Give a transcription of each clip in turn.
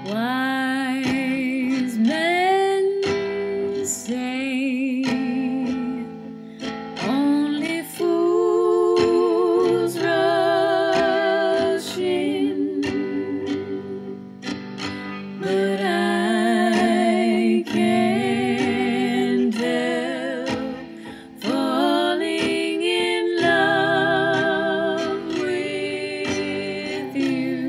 Wise men say only fools rush in, but I can't help falling in love with you.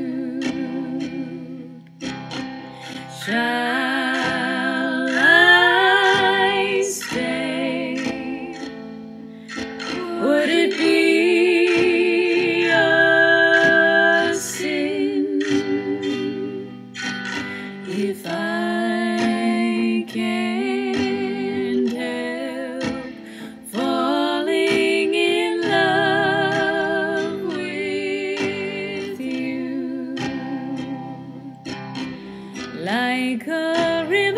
Shall I stay? Would it be a sin if I can't help falling in love with you? Like a river